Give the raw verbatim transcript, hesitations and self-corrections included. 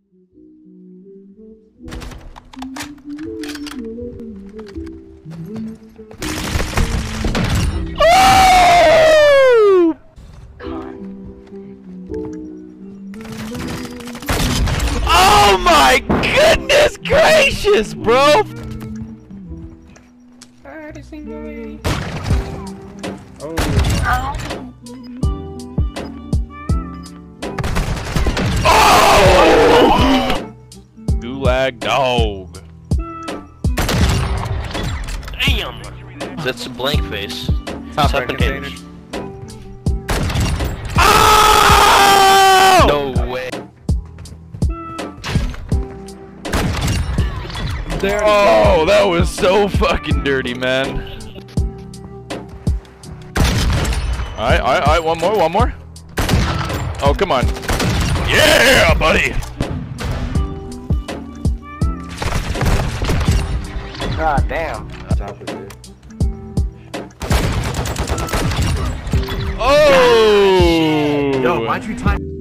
Oh! Oh my goodness gracious, bro! Oh. Oh! Gulag dog. Damn! That's a blank face. Top Top right container. containers. Oh! No way. There. Oh, that was so fucking dirty, man. Alright, alright, alright, one more, one more. Oh, come on. Yeah, buddy! God damn. Top of it. Oh! Yo, why'd you time?